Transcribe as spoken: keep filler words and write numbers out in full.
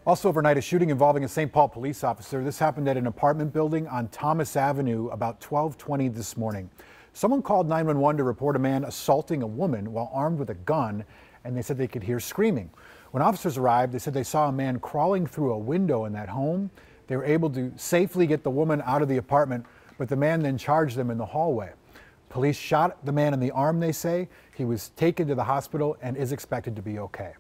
Also overnight, a shooting involving a Saint Paul police officer. This happened at an apartment building on Thomas Avenue about twelve twenty this morning. Someone called nine one one to report a man assaulting a woman while armed with a gun, and they said they could hear screaming. When officers arrived, they said they saw a man crawling through a window in that home. They were able to safely get the woman out of the apartment, but the man then charged them in the hallway. Police shot the man in the arm, they say. He was taken to the hospital and is expected to be okay.